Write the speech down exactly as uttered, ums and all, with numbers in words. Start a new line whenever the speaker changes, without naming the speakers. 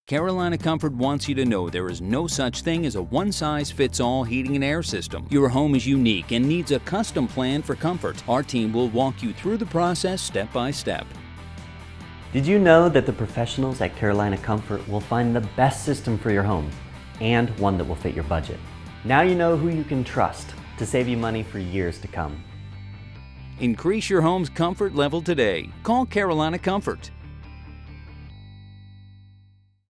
Carolina Comfort wants you to know there is no such thing as a one-size-fits-all heating and air system. Your home is unique and needs a custom plan for comfort. Our team will walk you through the process step by step.
Did you know that the professionals at Carolina Comfort will find the best system for your home and one that will fit your budget? Now you know who you can trust to save you money for years to come.
Increase your home's comfort level today. Call Carolina Comfort.